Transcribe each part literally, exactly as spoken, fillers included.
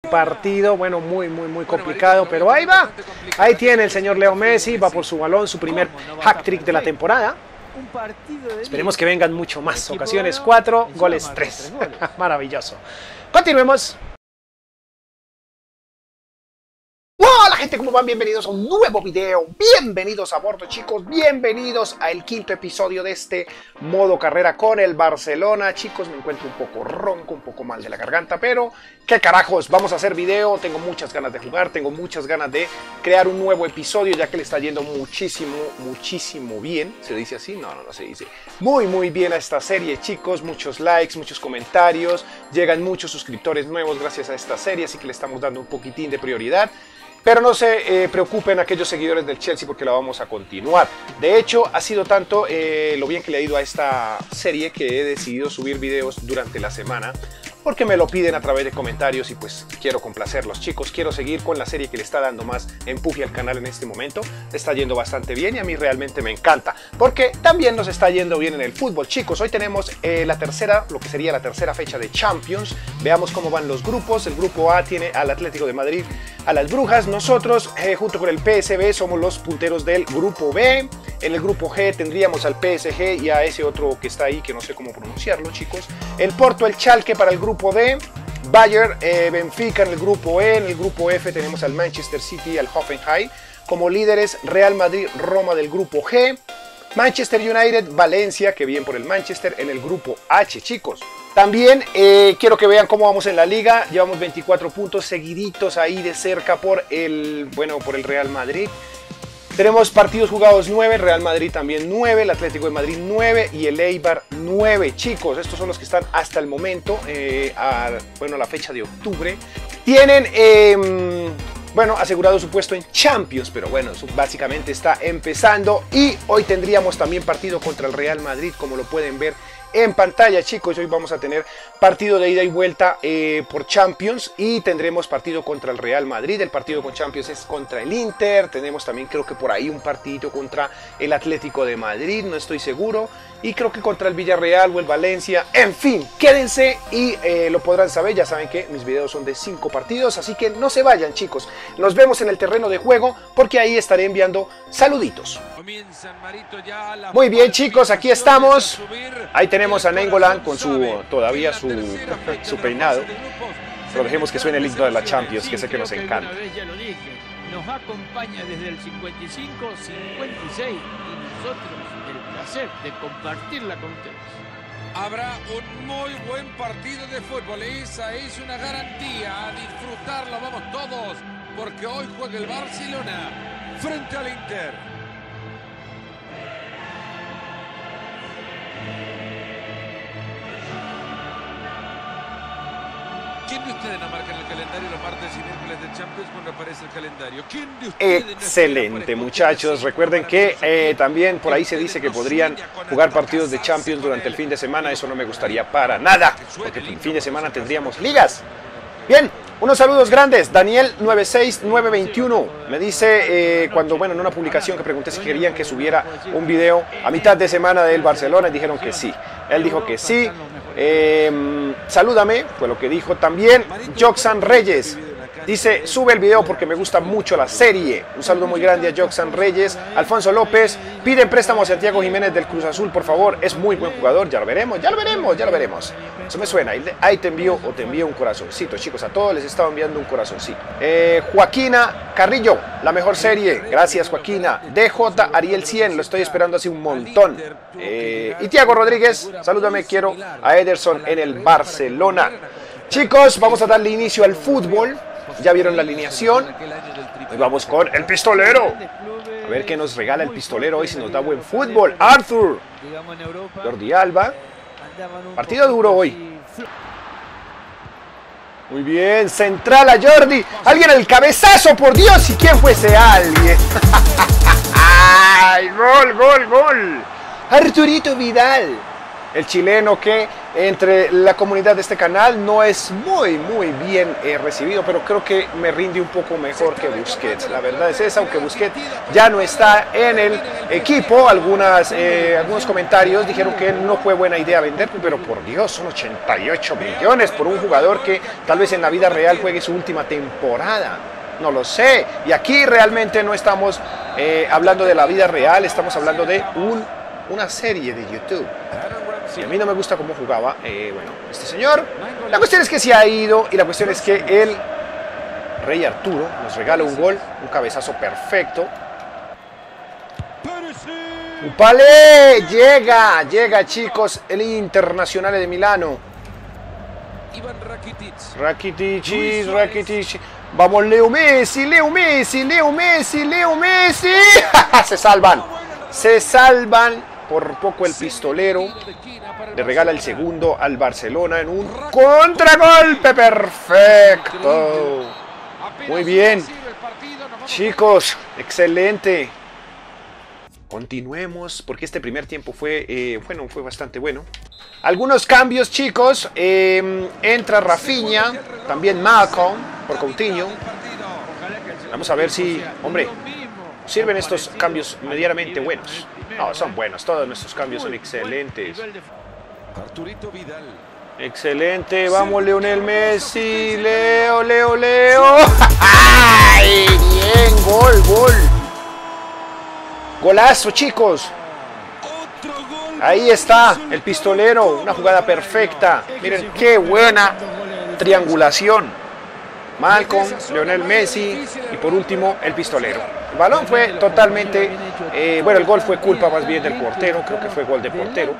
partido, bueno, muy, muy, muy complicado, pero ahí va. Ahí tiene el señor Leo Messi, va por su balón, su primer hat-trick de la temporada. Esperemos que vengan mucho más ocasiones, cuatro, goles tres. Maravilloso. Continuemos. Hola gente, ¿cómo van? Bienvenidos a un nuevo video, bienvenidos a bordo chicos, bienvenidos al quinto episodio de este modo carrera con el Barcelona. Chicos, me encuentro un poco ronco, un poco mal de la garganta, pero qué carajos, vamos a hacer video, tengo muchas ganas de jugar, tengo muchas ganas de crear un nuevo episodio ya que le está yendo muchísimo, muchísimo bien. ¿Se dice así? No, no, no se dice. Muy, muy bien a esta serie chicos, muchos likes, muchos comentarios, llegan muchos suscriptores nuevos gracias a esta serie, así que le estamos dando un poquitín de prioridad. Pero no se eh, preocupen aquellos seguidores del Chelsea porque la vamos a continuar. De hecho, ha sido tanto eh, lo bien que le ha ido a esta serie que he decidido subir videos durante la semana. Porque me lo piden a través de comentarios y pues quiero complacerlos chicos. Quiero seguir con la serie que le está dando más empuje al canal en este momento. Le está yendo bastante bien y a mí realmente me encanta. Porque también nos está yendo bien en el fútbol chicos. Hoy tenemos eh, la tercera, lo que sería la tercera fecha de Champions. Veamos cómo van los grupos. El grupo A tiene al Atlético de Madrid, a las Brujas. Nosotros eh, junto con el P S V somos los punteros del grupo B. En el grupo G tendríamos al P S G y a ese otro que está ahí que no sé cómo pronunciarlo chicos. El Porto, el Schalke para el grupo D, Bayern, eh, Benfica en el grupo E, en el grupo F tenemos al Manchester City y al Hoffenheim como líderes, Real Madrid, Roma del grupo G, Manchester United, Valencia, que bien por el Manchester en el grupo H chicos. También eh, quiero que vean cómo vamos en la liga, llevamos veinticuatro puntos seguiditos ahí de cerca por el, bueno, por el Real Madrid. Tenemos partidos jugados nueve, Real Madrid también nueve, el Atlético de Madrid nueve y el Eibar nueve. Chicos, estos son los que están hasta el momento, eh, a, bueno, a la fecha de octubre. Tienen, eh, bueno, asegurado su puesto en Champions, pero bueno, eso básicamente está empezando. Y hoy tendríamos también partido contra el Real Madrid, como lo pueden ver en pantalla chicos. Hoy vamos a tener partido de ida y vuelta eh, por Champions y tendremos partido contra el Real Madrid. El partido con Champions es contra el Inter. Tenemos también creo que por ahí un partidito contra el Atlético de Madrid, no estoy seguro, y creo que contra el Villarreal o el Valencia. En fin, quédense y eh, lo podrán saber. Ya saben que mis videos son de cinco partidos, así que no se vayan chicos. Nos vemos en el terreno de juego porque ahí estaré enviando saluditos. Muy bien chicos, aquí estamos. Ahí tenemos a Nainggolan con su todavía su, su peinado. Pero dejemos que suene el himno de la Champions, que sé que nos encanta. Nos acompaña desde el cincuenta y cinco, cincuenta y seis y nosotros el placer de compartirla con ustedes. Habrá un muy buen partido de fútbol, esa es una garantía, a disfrutarlo vamos todos, porque hoy juega el Barcelona frente al Inter. ¿Quién de ustedes no marca en el calendario los martes y miércoles de Champions cuando aparece el calendario? ¿Quién de ustedes Excelente no muchachos, recuerden que eh, también por ahí se dice que podrían jugar partidos de Champions durante el fin de semana. Eso no me gustaría para nada, porque el fin de semana tendríamos ligas. Bien, unos saludos grandes. Daniel nueve seis nueve veintiuno me dice eh, cuando, bueno, en una publicación que pregunté si querían que subiera un video a mitad de semana del Barcelona y dijeron que sí. Él dijo que sí. Eh, salúdame, fue lo que dijo también. Joxan Reyes dice, sube el video porque me gusta mucho la serie. Un saludo muy grande a Joxan Reyes. Alfonso López, pide préstamo a Santiago Jiménez del Cruz Azul, por favor. Es muy buen jugador, ya lo veremos, ya lo veremos, ya lo veremos. Eso me suena, ahí te envío o te envío un corazoncito, chicos. A todos les estaba enviando un corazoncito. eh, Joaquina Carrillo, la mejor serie. Gracias Joaquina. D J Ariel cien, lo estoy esperando hace un montón. eh, Y Tiago Rodríguez, salúdame, quiero a Ederson en el Barcelona. Chicos, vamos a darle inicio al fútbol. Ya vieron la alineación. Hoy vamos con el pistolero. A ver qué nos regala el pistolero hoy, si nos da buen fútbol. Arthur, Jordi Alba. Partido duro hoy. Muy bien, central a Jordi. Alguien el cabezazo, por Dios. ¿Y quién fue ese alguien? ¡Ay, gol, gol, gol! Arturito Vidal, el chileno que entre la comunidad de este canal no es muy, muy bien eh, recibido, pero creo que me rinde un poco mejor que Busquets. La verdad es esa, aunque Busquets ya no está en el equipo. Algunas, eh, algunos comentarios dijeron que no fue buena idea venderlo, pero por Dios, son ochenta y ocho millones por un jugador que tal vez en la vida real juegue su última temporada. No lo sé. Y aquí realmente no estamos eh, hablando de la vida real, estamos hablando de un, una serie de YouTube. Y a mí no me gusta cómo jugaba, eh, bueno, este señor. La cuestión es que se ha ido y la cuestión es que el Rey Arturo nos regala un gol, un cabezazo perfecto. ¡Upale! Llega, llega, chicos, el Internacional de Milano. Rakitic, Rakitic. Vamos, Leo Messi, Leo Messi, Leo Messi, Leo Messi. Se salvan, se salvan. Por poco el pistolero le regala el segundo al Barcelona en un contragolpe perfecto. Muy bien, chicos, excelente. Continuemos porque este primer tiempo fue, eh, bueno, fue bastante bueno. Algunos cambios, chicos. Eh, entra Rafinha, también Malcolm por Coutinho. Vamos a ver si, hombre, sirven estos cambios medianamente buenos. No, son buenos, todos nuestros cambios son excelentes. Arturito Vidal. Excelente, vamos Lionel Messi, Leo, Leo, Leo. ¡Ay! Bien, gol, gol. Golazo, chicos. Ahí está el pistolero, una jugada perfecta. Miren qué buena triangulación. Malcolm, Lionel Messi y por último el pistolero. El balón fue totalmente, eh, bueno, el gol fue culpa más bien del portero, creo que fue gol de portero.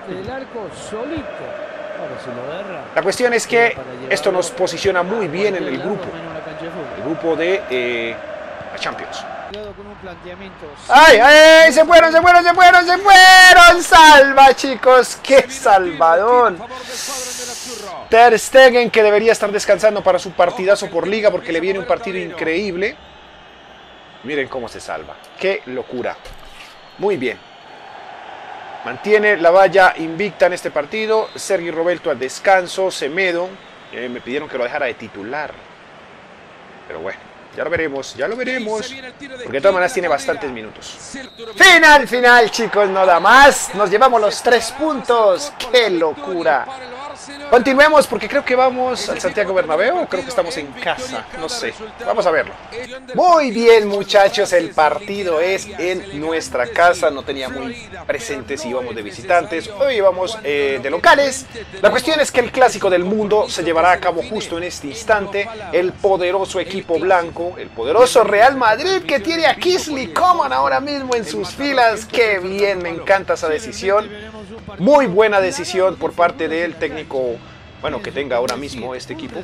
La cuestión es que esto nos posiciona muy bien en el grupo, el grupo de eh, la Champions. ¡Ay, ay! ¡Se fueron, se fueron, se fueron, se fueron! ¡Salva, chicos! ¡Qué salvadón! Ter Stegen, que debería estar descansando para su partidazo por liga porque le viene un partido increíble. Miren cómo se salva. ¡Qué locura! Muy bien. Mantiene la valla invicta en este partido. Sergi Roberto al descanso. Semedo. Eh, me pidieron que lo dejara de titular. Pero bueno. Ya lo veremos, ya lo veremos, porque de todas maneras tiene bastantes minutos. Final, final, chicos, no da más. Nos llevamos los tres puntos. ¡Qué locura! Continuemos porque creo que vamos al Santiago Bernabéu o creo que estamos en casa, no sé. Vamos a verlo. Muy bien, muchachos, el partido es en nuestra casa. No tenía muy presente si íbamos de visitantes o íbamos eh, de locales. La cuestión es que el clásico del mundo se llevará a cabo justo en este instante. El poderoso equipo blanco, el poderoso Real Madrid, que tiene a Kingsley Coman ahora mismo en sus filas. ¡Qué bien! Me encanta esa decisión. Muy buena decisión por parte del técnico, bueno, que tenga ahora mismo este equipo.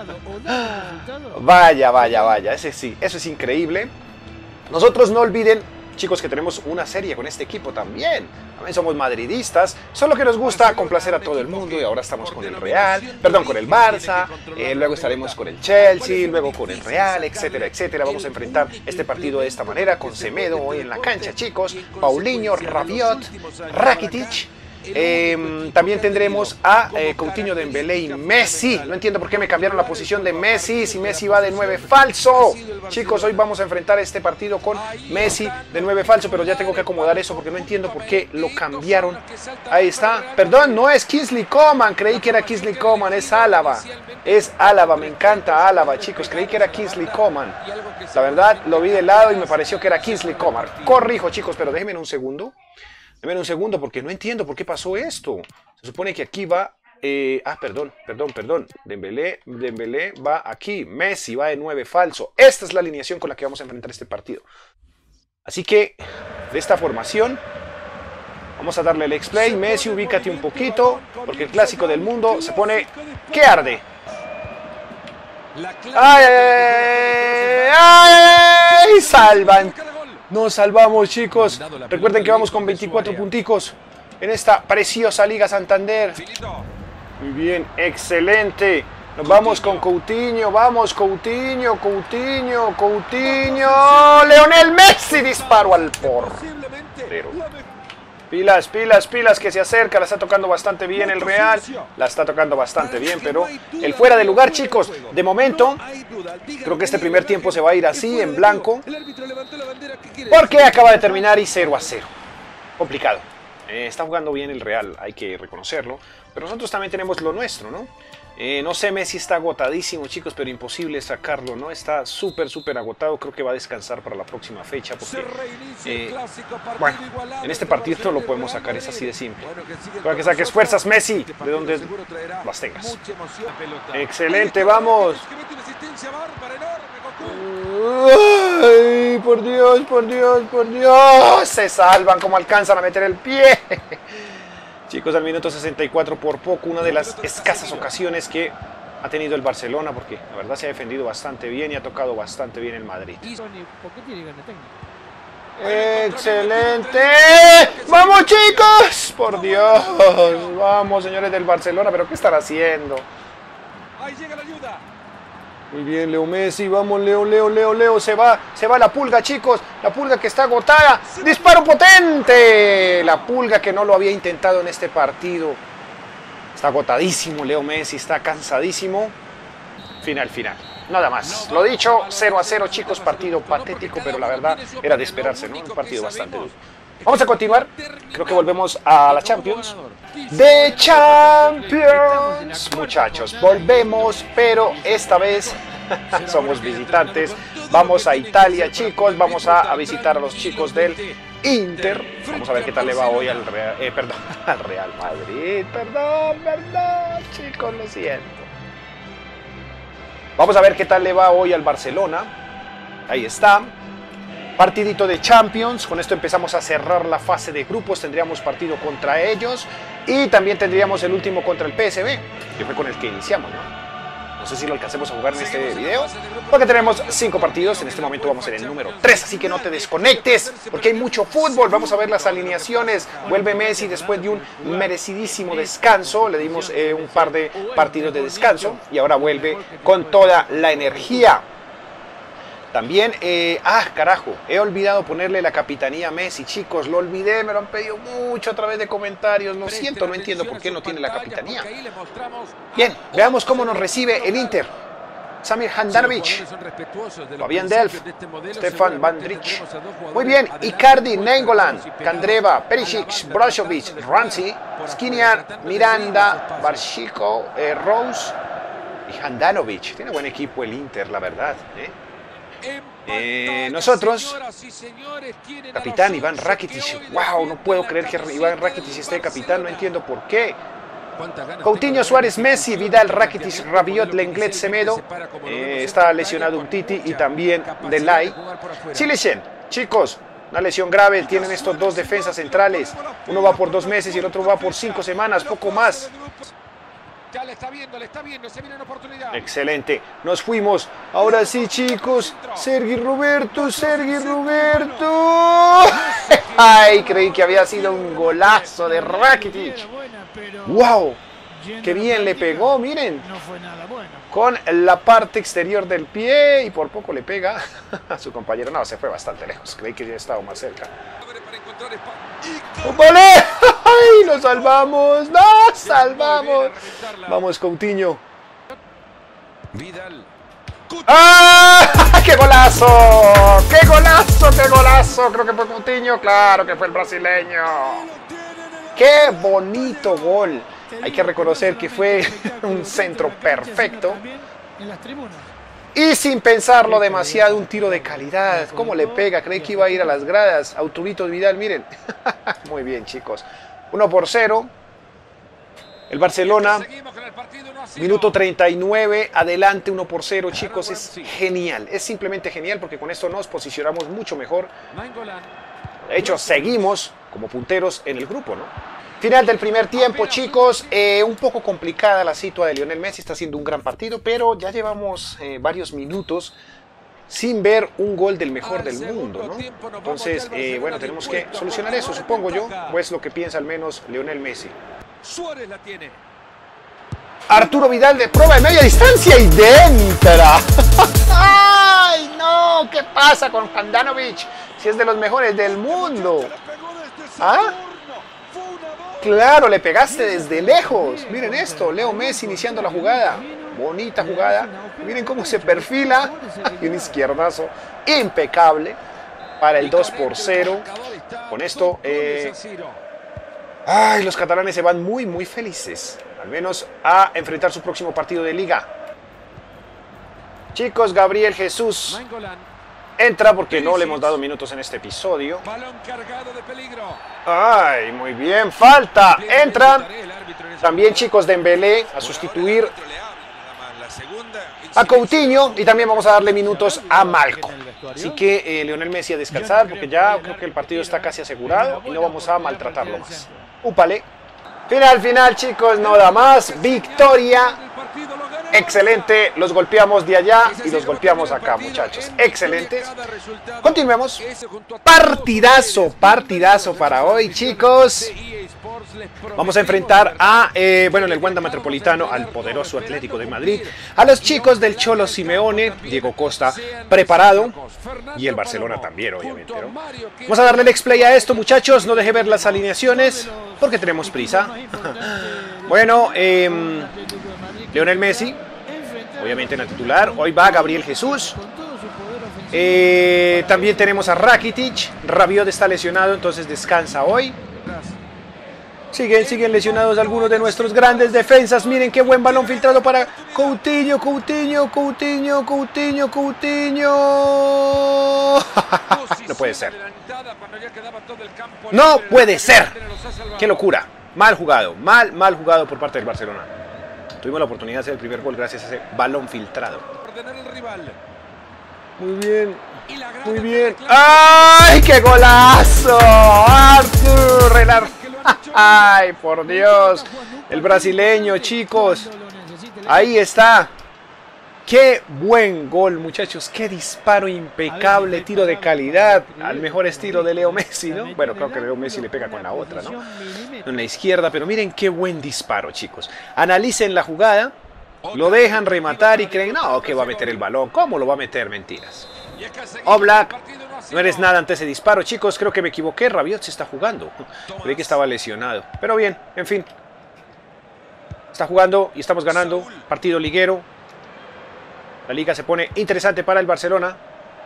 Vaya, vaya, vaya, ese sí, eso es increíble. Nosotros no olviden, chicos, que tenemos una serie con este equipo también. También somos madridistas, solo que nos gusta complacer a todo el mundo y ahora estamos con el Real, perdón, con el Barça, eh, luego estaremos con el Chelsea, luego con el Real, etcétera, etcétera. Vamos a enfrentar este partido de esta manera con Semedo hoy en la cancha, chicos. Paulinho, Rabiot, Rakitic. Eh, también tendremos a eh, Coutinho, Dembélé y Messi. No entiendo por qué me cambiaron la posición de Messi si Messi va de nueve falso. Chicos, hoy vamos a enfrentar este partido con Messi de nueve falso, pero ya tengo que acomodar eso porque no entiendo por qué lo cambiaron. Ahí está. Perdón, no es Kingsley Coman, creí que era Kingsley Coman, es Álava. Es Álava, me encanta Álava, chicos, creí que era Kingsley Coman. La verdad, lo vi de lado y me pareció que era Kingsley Coman. Corrijo, chicos, pero déjenme un segundo. Déjenme un segundo porque no entiendo por qué pasó esto. Se supone que aquí va... Eh, ah, perdón, perdón, perdón. Dembélé, Dembélé va aquí. Messi va de nueve falso. Esta es la alineación con la que vamos a enfrentar este partido. Así que, de esta formación, vamos a darle el X-Play. Messi, ubícate un poquito, porque el clásico del mundo se pone que arde. ¡Ay, ay, ay, ay! ¡Salvan! Nos salvamos, chicos. Recuerden que vamos con veinticuatro punticos en esta preciosa Liga Santander. Muy bien, excelente. Nos vamos con Coutinho, vamos Coutinho, Coutinho, Coutinho. Lionel Messi disparó al portero. Pilas, pilas, pilas, que se acerca. La está tocando bastante bien el Real. La está tocando bastante bien, pero el fuera de lugar, chicos. De momento, creo que este primer tiempo se va a ir así, en blanco. Porque acaba de terminar y cero a cero. Complicado. Eh, está jugando bien el Real, hay que reconocerlo. Pero nosotros también tenemos lo nuestro, ¿no? Eh, no sé, Messi está agotadísimo, chicos, pero imposible sacarlo, ¿no? Está súper, súper agotado. Creo que va a descansar para la próxima fecha porque, eh, bueno, en este partido no lo podemos sacar, es así de simple. Para que saques fuerzas, Messi, de donde las tengas. Excelente, vamos. Ay, por Dios, por Dios, por Dios. Se salvan como alcanzan a meter el pie. Chicos, al minuto sesenta y cuatro por poco, una de las escasas ocasiones que ha tenido el Barcelona, porque la verdad se ha defendido bastante bien y ha tocado bastante bien el Madrid. ¡Excelente! ¡Vamos, chicos! ¡Por Dios! ¡Vamos, señores del Barcelona! ¿Pero qué están haciendo? Ahí llega la ayuda. Muy bien, Leo Messi, vamos, Leo, Leo, Leo, Leo, se va, se va la pulga, chicos, la pulga que está agotada, disparo potente, la pulga que no lo había intentado en este partido, está agotadísimo, Leo Messi, está cansadísimo, final, final, nada más, lo dicho, cero a cero, chicos, partido patético, pero la verdad era de esperarse, ¿no? Un partido bastante duro. Vamos a continuar, creo que volvemos a la Champions. ¡De Champions! Muchachos, volvemos, pero esta vez somos visitantes. Vamos a Italia, chicos, vamos a, a visitar a los chicos del Inter. Vamos a ver qué tal le va hoy al Real, eh, perdón, al Real Madrid. Perdón, perdón, chicos, lo siento. Vamos a ver qué tal le va hoy al Barcelona. Ahí está. Partidito de Champions, con esto empezamos a cerrar la fase de grupos, tendríamos partido contra ellos y también tendríamos el último contra el P S V, que fue con el que iniciamos, ¿no? No sé si lo alcancemos a jugar en este video, porque tenemos cinco partidos, en este momento vamos en el número tres, así que no te desconectes, porque hay mucho fútbol, vamos a ver las alineaciones, vuelve Messi después de un merecidísimo descanso, le dimos eh, un par de partidos de descanso y ahora vuelve con toda la energía. También, eh, ah, carajo, he olvidado ponerle la capitanía a Messi, chicos, lo olvidé, me lo han pedido mucho a través de comentarios, lo siento, no entiendo por qué no tiene la capitanía. Bien, veamos cómo nos recibe el Inter. Samir Handanovic, Fabián Delph, Stefan Bandrich, muy bien, Icardi, Nainggolan, Candreva, Perisic, Brozovic, Ramsey, Skriniar, Miranda, Barchico, eh, Rose y Handanovic. Tiene buen equipo el Inter, la verdad, ¿eh? Eh, nosotros, capitán Iván Rakitic, wow, no puedo creer que Iván Rakitic esté capitán, no entiendo por qué. Coutinho, Suárez, Messi, Vidal, Rakitic, Rabiot, Lenglet, Semedo, eh, está lesionado Umtiti y también Delay. Silicen, chicos, una lesión grave, tienen estos dos defensas centrales, uno va por dos meses y el otro va por cinco semanas, poco más. Ya le está viendo, le está viendo, se viene una oportunidad. Excelente, nos fuimos. Ahora sí, chicos. Sergi Roberto, Sergi Roberto. Ay, creí que había sido un golazo de Rakitic. Wow, qué bien le pegó, miren. Con la parte exterior del pie y por poco le pega a su compañero. No, se fue bastante lejos, creí que ya estaba más cerca. ¡Vale! ¡Ay, nos salvamos! ¡Nos salvamos! Vamos, Coutinho. ¡Ah! ¡Qué golazo! ¡Qué golazo! ¡Qué golazo! Creo que fue Coutinho. Claro que fue el brasileño. ¡Qué bonito gol! Hay que reconocer que fue un centro perfecto. Y sin pensarlo demasiado, un tiro de calidad. ¿Cómo le pega? Creí que iba a ir a las gradas. Arturito Vidal, miren. Muy bien, chicos. uno por cero. El Barcelona, minuto treinta y nueve, adelante uno por cero, chicos. Es genial. Es simplemente genial porque con esto nos posicionamos mucho mejor. De hecho, seguimos como punteros en el grupo, ¿no? Final del primer tiempo, chicos, eh, un poco complicada la situación de Lionel Messi, está haciendo un gran partido, pero ya llevamos eh, varios minutos sin ver un gol del mejor del mundo, ¿no? Entonces, eh, bueno, tenemos que solucionar eso, supongo yo, pues lo que piensa al menos Lionel Messi. Suárez la tiene. Arturo Vidal de prueba de media distancia y dentro. ¡Ay, no! ¿Qué pasa con Handanovic? Si es de los mejores del mundo. ¿Ah? claro, le pegaste desde lejos. Miren esto, Leo Messi iniciando la jugada. Bonita jugada. Miren cómo se perfila. Y un izquierdazo impecable para el dos por cero. Con esto, eh... ay, los catalanes se van muy, muy felices. Al menos a enfrentar su próximo partido de liga. Chicos, Gabriel Jesús entra porque no le hemos dado minutos en este episodio. Ay, muy bien, falta. Entra también, chicos, Dembélé a sustituir a Coutinho. Y también vamos a darle minutos a Malcom. Así que eh, Lionel Messi a descansar porque ya creo que el partido está casi asegurado y no vamos a maltratarlo más. Úpale. Final, final, chicos, no da más. Victoria. Excelente. Los golpeamos de allá y los golpeamos acá, muchachos. Excelentes. Continuemos. Partidazo, partidazo para hoy, chicos. Vamos a enfrentar a, eh, bueno, en el Wanda Metropolitano, al poderoso Atlético de Madrid, a los chicos del Cholo Simeone, Diego Costa preparado, y el Barcelona también, obviamente, ¿no? Vamos a darle el X-Play a esto, muchachos. No deje ver las alineaciones, porque tenemos prisa. Bueno, eh, Lionel Messi, obviamente en el titular. Hoy va Gabriel Jesús. Eh, también tenemos a Rakitic. Rabiot está lesionado, entonces descansa hoy. Siguen, siguen lesionados algunos de nuestros grandes defensas. Miren qué buen balón filtrado para Coutinho, Coutinho, Coutinho, Coutinho, Coutinho. No puede ser. No puede ser. Qué locura. Mal jugado, mal, mal jugado por parte del Barcelona. Tuvimos la oportunidad de hacer el primer gol gracias a ese balón filtrado. Muy bien, muy bien. ¡Ay, qué golazo! Arthur Renard. ¡Ay, por Dios! El brasileño, chicos. Ahí está. ¡Qué buen gol, muchachos! ¡Qué disparo impecable! Tiro de calidad. Al mejor estilo de Leo Messi, ¿no? Bueno, creo que Leo Messi le pega con la otra, ¿no? En la izquierda, pero miren qué buen disparo, chicos. Analicen la jugada. Lo dejan rematar y creen, no, que va a meter el balón. ¿Cómo lo va a meter? Mentiras. Oblak, no eres nada ante ese disparo, chicos. Creo que me equivoqué. Rabiot se está jugando. Creí que estaba lesionado. Pero bien, en fin. Está jugando y estamos ganando. Partido liguero. La liga se pone interesante para el Barcelona.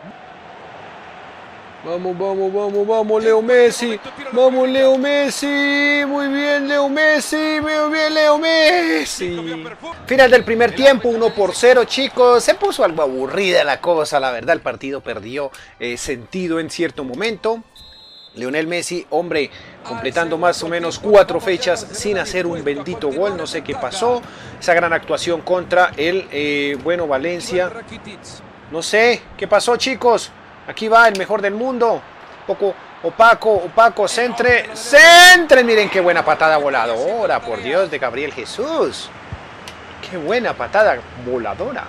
Vamos, vamos, vamos, vamos, Leo Messi. Vamos, Leo Messi. Muy bien, Leo Messi. Muy bien, Leo Messi. Final del primer tiempo, uno por cero, chicos. Se puso algo aburrida la cosa, la verdad. El partido perdió eh, sentido en cierto momento. Lionel Messi, hombre, completando más o menos cuatro fechas sin hacer un bendito gol. No sé qué pasó. Esa gran actuación contra el, eh, bueno, Valencia. No sé, ¿qué pasó, chicos? Aquí va el mejor del mundo. Un poco opaco, opaco, centre, centre. Miren qué buena patada voladora, por Dios, de Gabriel Jesús. Qué buena patada voladora.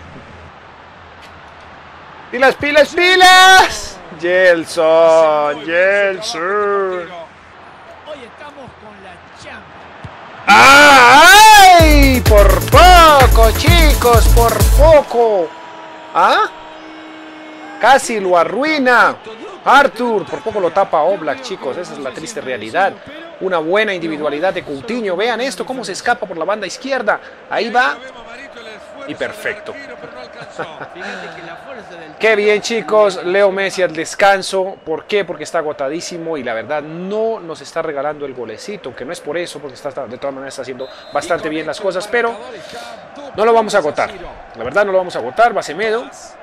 ¡Pilas, pilas, pilas! Gelson, Gelson. Hoy estamos con la Champions. ¡Ay! Por poco, chicos, por poco. ¿Ah? Casi lo arruina. Arthur, por poco lo tapa Oblak, chicos. Esa es la triste realidad. Una buena individualidad de Coutinho. Vean esto, cómo se escapa por la banda izquierda. Ahí va. Y perfecto. Qué bien, chicos. Leo Messi al descanso. ¿Por qué? Porque está agotadísimo y la verdad no nos está regalando el golecito. Aunque no es por eso, porque está, de todas maneras está haciendo bastante bien las cosas. Pero no lo vamos a agotar. La verdad no lo vamos a agotar. Va Semedo.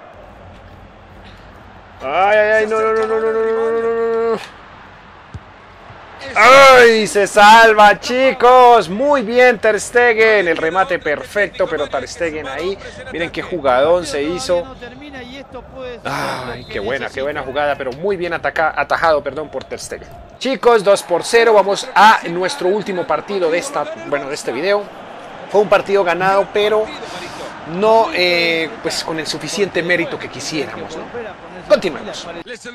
Ay, ay, ay, no, no, no, no, no, no, no. ¡Ay! Se salva, chicos. Muy bien, Ter Stegen. El remate perfecto, pero Ter Stegen ahí. Miren qué jugadón se hizo. Ay, qué buena, qué buena jugada, pero muy bien ataca, atajado, perdón, por Ter Stegen. Chicos, dos por cero. Vamos a nuestro último partido de esta, bueno, de este video. Fue un partido ganado, pero no eh, pues con el suficiente mérito que quisiéramos, ¿no? Continuemos.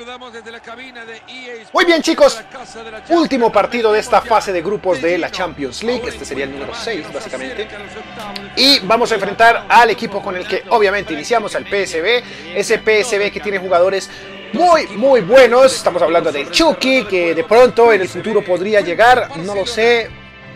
Muy bien, chicos. Último partido de esta fase de grupos de la Champions League. Este sería el número seis, básicamente. Y vamos a enfrentar al equipo con el que obviamente iniciamos, al P S V. Ese P S V que tiene jugadores muy, muy buenos. Estamos hablando del Chucky, que de pronto en el futuro podría llegar. No lo sé.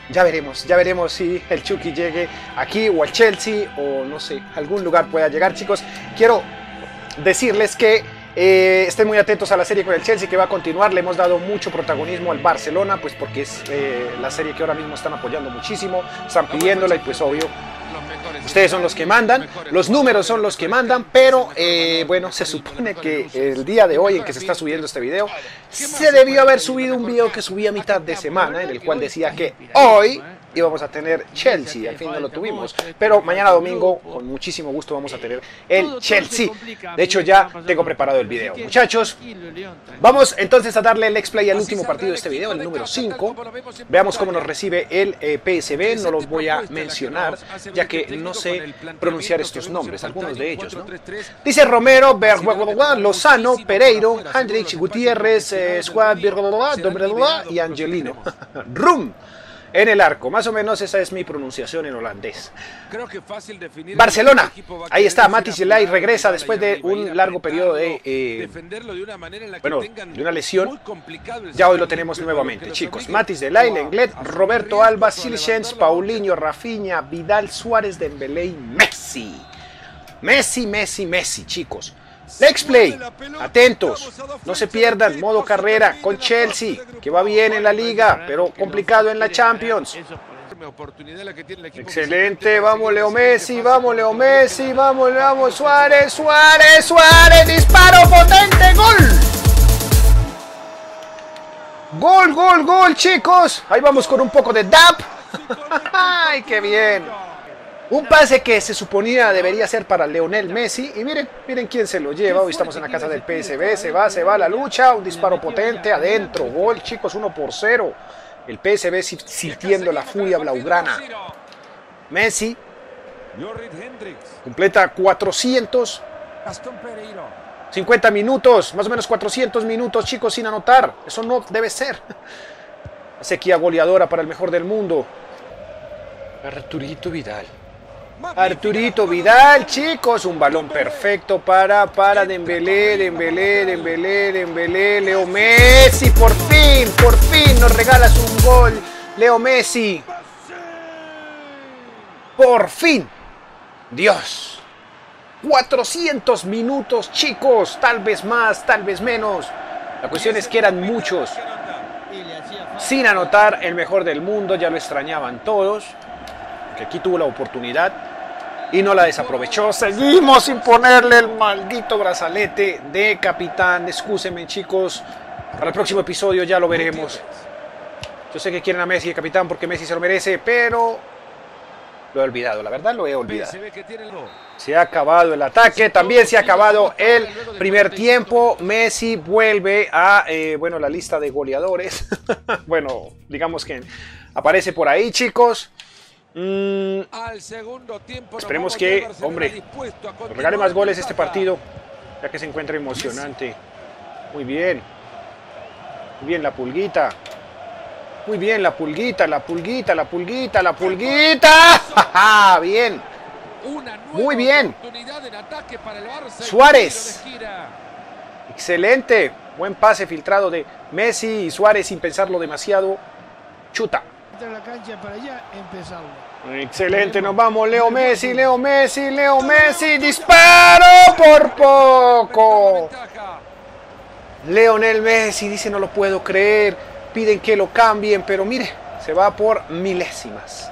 Ya veremos, ya veremos si el Chucky llegue aquí o al Chelsea o no sé, algún lugar pueda llegar, chicos. Quiero decirles que eh, estén muy atentos a la serie con el Chelsea que va a continuar. Le hemos dado mucho protagonismo al Barcelona, pues porque es eh, la serie que ahora mismo están apoyando muchísimo, están pidiéndola y pues obvio. Ustedes son los que mandan, los números son los que mandan, pero eh, bueno, se supone que el día de hoy en que se está subiendo este video, se debió haber subido un video que subí a mitad de semana, en el cual decía que hoy íbamos a tener Chelsea, al fin no lo tuvimos, pero mañana domingo con muchísimo gusto vamos a tener el Chelsea. De hecho ya tengo preparado el video, muchachos. Vamos entonces a darle el Let's Play al último partido de este video, el número cinco. Veamos cómo nos recibe el eh, P S V, no los voy a mencionar, ya que no sé pronunciar estos nombres, algunos de ellos, ¿no? Dice Romero, Bergua, Lozano, Pereiro, Hendrix, Gutiérrez, eh, Squad, y Angelino. Rum. En el arco, más o menos esa es mi pronunciación en holandés. Barcelona, ahí está, Mathys de Ligt regresa después de un largo periodo de, eh, bueno, de una lesión. Ya hoy lo tenemos nuevamente, chicos. Mathys de Ligt, Lenglet, Roberto Alba, Silchens, Paulinho, Rafinha, Vidal, Suárez, Dembélé y Messi. Messi, Messi, Messi, chicos. Let's Play, atentos, no se pierdan, modo carrera con Chelsea, que va bien en la liga, pero complicado en la Champions. Excelente, vamos Leo Messi, vamos Leo Messi, vamos, vamos Suárez, Suárez, Suárez, disparo potente, gol. Gol, gol, gol, chicos, ahí vamos con un poco de dab. Ay, qué bien. Un pase que se suponía debería ser para Lionel Messi. Y miren, miren quién se lo lleva. Hoy estamos en la casa del P S V. Se va, se va a la lucha. Un disparo potente adentro. Gol, chicos, uno por cero. El P S V sintiendo la furia blaugrana. Messi completa cuatrocientos cincuenta minutos. Más o menos cuatrocientos minutos, chicos, sin anotar. Eso no debe ser. Sequía goleadora para el mejor del mundo. Arturito Vidal. Arturito Vidal, chicos, un balón perfecto para, para Dembélé, Dembélé, Dembélé, Dembélé, Leo Messi, por fin, por fin nos regalas un gol, Leo Messi, por fin, Dios, cuatrocientos minutos, chicos, tal vez más, tal vez menos, la cuestión es que eran muchos, sin anotar el mejor del mundo, ya lo extrañaban todos, que aquí tuvo la oportunidad y no la desaprovechó. Seguimos sin ponerle el maldito brazalete de capitán. Excúsenme, chicos, para el próximo episodio ya lo veremos. Yo sé que quieren a Messi de capitán porque Messi se lo merece, pero lo he olvidado, la verdad lo he olvidado. Se ha acabado el ataque, también se ha acabado el primer tiempo. Messi vuelve a, eh, bueno, la lista de goleadores. Bueno, digamos que aparece por ahí, chicos. Mm, Al segundo tiempo esperemos que, hombre, nos regale más goles este partido, ya que se encuentra emocionante. Muy bien. Muy bien la pulguita. Muy bien la pulguita, la pulguita, la pulguita, la pulguita. ¡Ja, bien! Muy bien. Suárez. Excelente. Buen pase filtrado de Messi y Suárez sin pensarlo demasiado. Chuta. La cancha para allá, empezamos. Excelente, nos vamos, Leo Messi, Leo Messi, Leo Messi, disparo por poco. Lionel Messi dice, no lo puedo creer, piden que lo cambien, pero mire, se va por milésimas.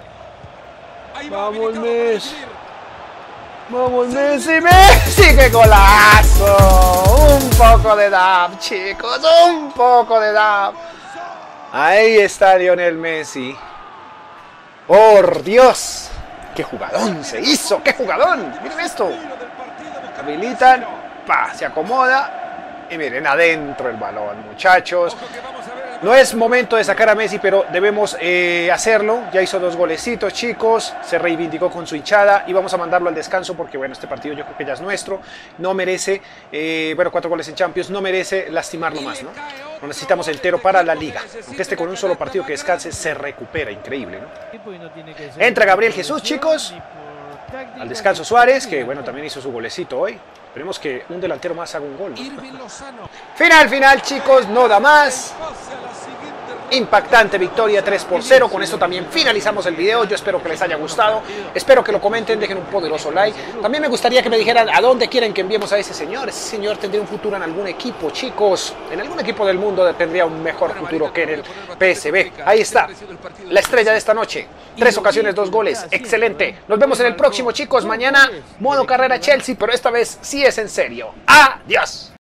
Vamos Messi, vamos Messi, Messi, qué golazo. Un poco de dab, chicos, un poco de dab. Ahí está Lionel Messi. ¡Por Dios! ¡Qué jugadón se hizo! ¡Qué jugadón! Miren esto. Habilitan. Pa, se acomoda. Y miren, adentro el balón, muchachos. No es momento de sacar a Messi, pero debemos eh, hacerlo. Ya hizo dos golecitos, chicos. Se reivindicó con su hinchada. Y vamos a mandarlo al descanso porque, bueno, este partido yo creo que ya es nuestro. No merece, eh, bueno, cuatro goles en Champions. No merece lastimarlo más, ¿no? Lo necesitamos entero para la liga. Aunque este con un solo partido que descanse se recupera. Increíble, ¿no? Entra Gabriel Jesús, chicos. Al descanso Suárez, que, bueno, también hizo su golecito hoy. Esperemos que un delantero más haga un gol, ¿no? Final, final, chicos. No da más. Impactante victoria tres por cero. Con esto también finalizamos el video. Yo espero que les haya gustado. Espero que lo comenten, dejen un poderoso like. También me gustaría que me dijeran a dónde quieren que enviemos a ese señor. Ese señor tendría un futuro en algún equipo, chicos. En algún equipo del mundo tendría un mejor futuro que en el P S V. Ahí está, la estrella de esta noche. Tres ocasiones, dos goles. Excelente. Nos vemos en el próximo, chicos. Mañana, modo carrera Chelsea, pero esta vez sí es en serio. Adiós.